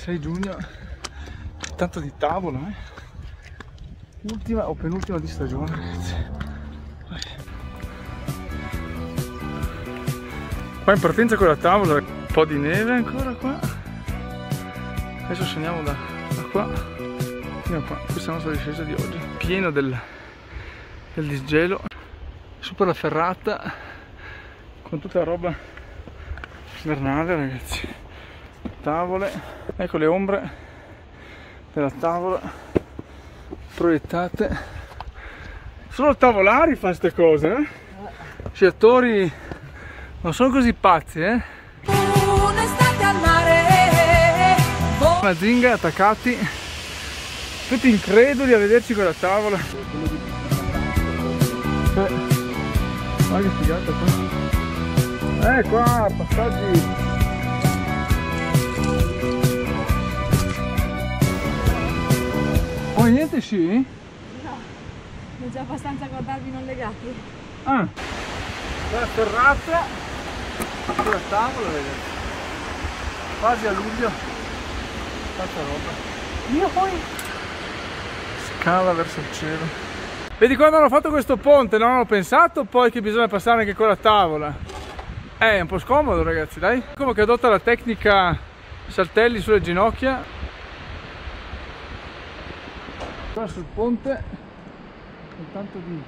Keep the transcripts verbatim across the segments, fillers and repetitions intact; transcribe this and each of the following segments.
sei giugno, tanto di tavola, eh? Ultima o penultima di stagione, ragazzi. Qua in partenza con la tavola, un po' di neve ancora qua. Adesso scendiamo da, da qua fino a qua. Questa è la nostra discesa di oggi, pieno del, del disgelo. Su per la ferrata con tutta la roba invernale, ragazzi. Tavole, ecco le ombre della tavola proiettate. Solo il tavolari fa queste cose, eh? Sciatori non sono così pazzi, eh? Un'estate al mare, una zinga attaccati, tutti increduli a vederci con la tavola. Guarda che figata qua. Eh qua, passaggi. Oh, niente sci? No, è già abbastanza a guardarvi non legati. Ah, la ferrata sulla tavola, vedete? Quasi a luglio. Tanta roba. Io poi scala verso il cielo. Vedi quando hanno fatto questo ponte, non hanno pensato poi che bisogna passare anche con la tavola. È un po' scomodo, ragazzi, dai. Come che adotta la tecnica saltelli sulle ginocchia. Qua sul ponte soltanto di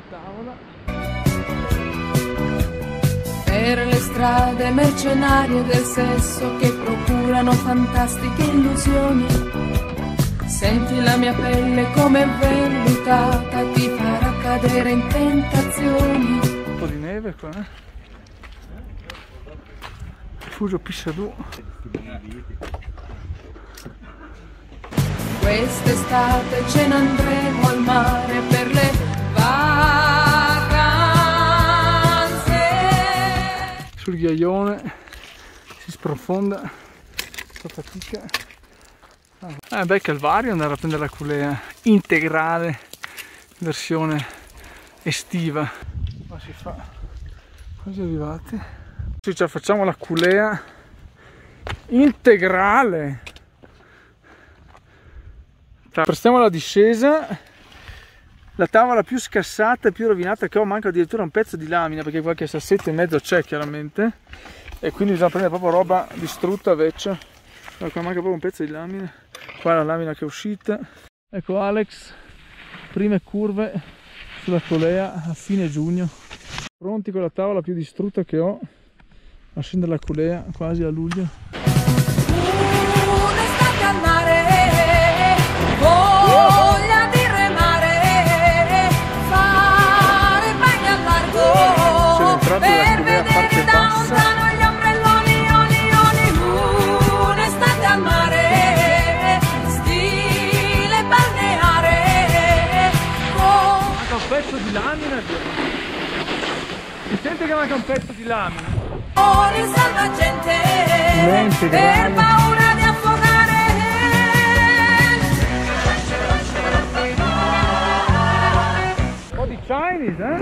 tavola. Per le strade mercenarie del sesso che procurano fantastiche illusioni, senti la mia pelle come vellutata, ti farà cadere in tentazioni. Un po' di neve qua, eh? Rifugio Pisciadù. Quest'estate ce ne andremo al mare per le vacanze. Sul ghiaione si sprofonda, fa fatica. Ah, beh, Calvario andare a prendere la culea integrale, versione estiva. Ma si fa, quasi arrivati. Ci cioè, facciamo la culea integrale. Prestiamo la discesa, la tavola più scassata e più rovinata che ho, manca addirittura un pezzo di lamina perché qualche sassetto in mezzo c'è chiaramente e quindi bisogna prendere proprio roba distrutta vecchia. Allora, qua manca proprio un pezzo di lamina, qua la lamina che è uscita. Ecco Alex, prime curve sulla colea a fine giugno, pronti con la tavola più distrutta che ho a scendere la colea quasi a luglio. Un'estate al mare, voglia di remare, fare bagno al largo, per vedere da lontano gli ombrelloni, oli, oli. Un'estate al mare, stile balneare. Manca un pezzo di lamina, si sente che manca un pezzo di lamina. Fuori salvagente, per paura di affogare. Un po' di Chinese, eh?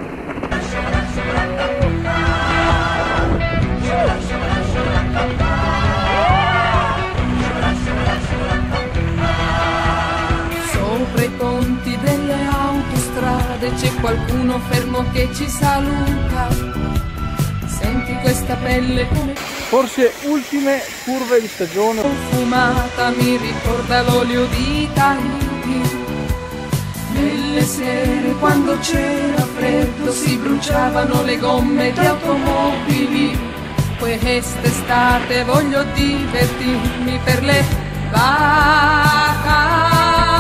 Sopra i ponti delle autostrade c'è qualcuno fermo che ci saluta. Senti questa pelle come Forse ultime curve di stagione. profumata, mi ricorda l'olio di Tahiti. Nelle sere quando c'era freddo si bruciavano le gomme di automobili. Quest'estate voglio divertirmi per le vacanze.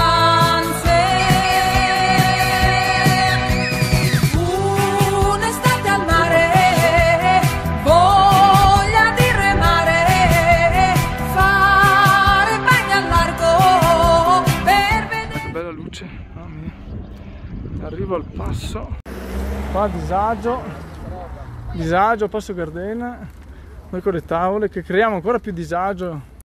Un'estate al mare, voglia di remare, fare bagno al largo per vedere. Che bella luce, mamma mia. Arrivo al passo. Qua disagio. Disagio, passo Gardena. Noi con le tavole che creiamo ancora più disagio